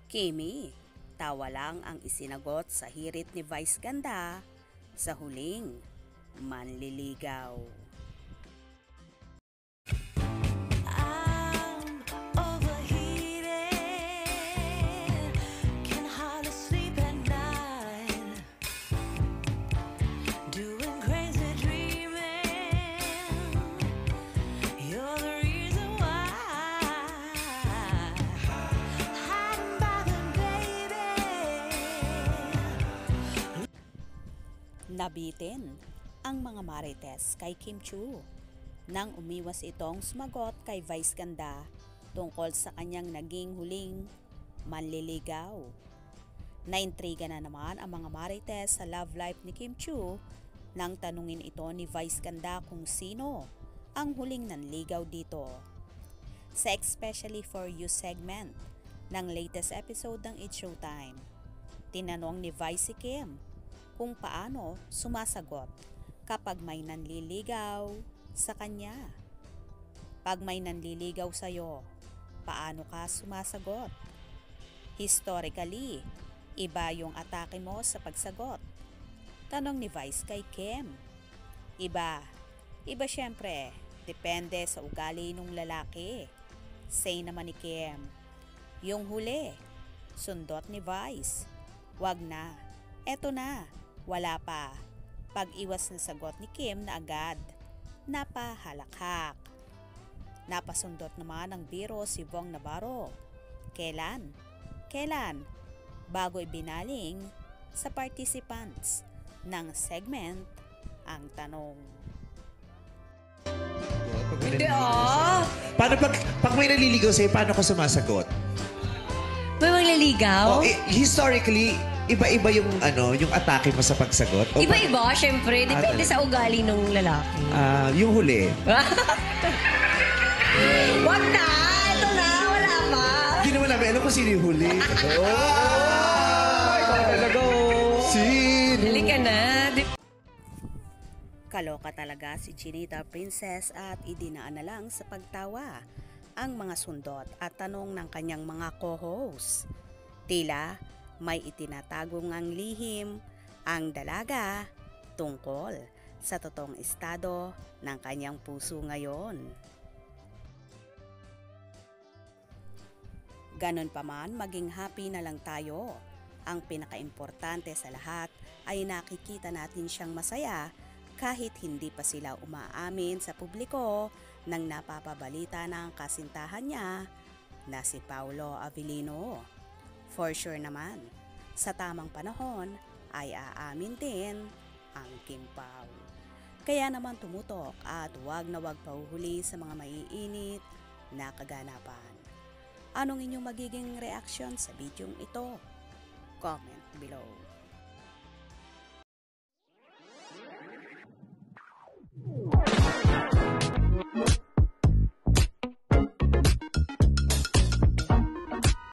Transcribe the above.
Kimi, tawa lang ang isinagot sa hirit ni Vice Ganda sa huling manliligaw. Nabitin ang mga marites kay Kim Chiu nang umiwas itong sumagot kay Vice Ganda tungkol sa kanyang naging huling manliligaw. Naintriga na naman ang mga marites sa love life ni Kim Chiu nang tanungin ito ni Vice Ganda kung sino ang huling nanligaw dito. Sa Especially For You segment ng latest episode ng It's Showtime, tinanong ni Vice si Kim kung paano sumasagot kapag may nanliligaw sa kanya. Pag may nanliligaw sa'yo, paano ka sumasagot? Historically, iba yung atake mo sa pagsagot. Tanong ni Vice kay Kim. Iba syempre, depende sa ugali ng lalaki. Say naman ni Kim. Yung huli, sundot ni Vice. Wag na, eto na. Wala pa. Pag-iwas na sagot ni Kim na agad. Napahalakhak. Napasundot naman ng biro si Vong Navarro. Kailan? Bago ibinaling sa participants ng segment ang tanong. Hindi Paano pag may naliligaw sa'yo, paano ka sumasagot? May mangliligaw? Historically, iba-iba yung atake mo sa pagsagot. Iba-iba, syempre. Depende sa ugali ng lalaki. Yung huli. Wag na! Ito na! Wala pa! Hindi naman namin alam kung sino yung huli. Talaga. Sino? Dali ka na. Kaloka talaga si Chinita Princess at idinaan na lang sa pagtawa ang mga sundot at tanong ng kanyang mga co-hosts. Tila may itinatago ngang lihim ang dalaga tungkol sa totoong estado ng kanyang puso ngayon. Ganon pa man, maging happy na lang tayo. Ang pinakaimportante sa lahat ay nakikita natin siyang masaya kahit hindi pa sila umaamin sa publiko nang napapabalita ng kasintahan niya na si Paolo Avellino. For sure naman, sa tamang panahon ay aamin din ang Kim Pao. Kaya naman tumutok at wag na wag pahuhuli sa mga maiinit na kaganapan. Anong inyong magiging reaksyon sa bidyong ito? Comment below.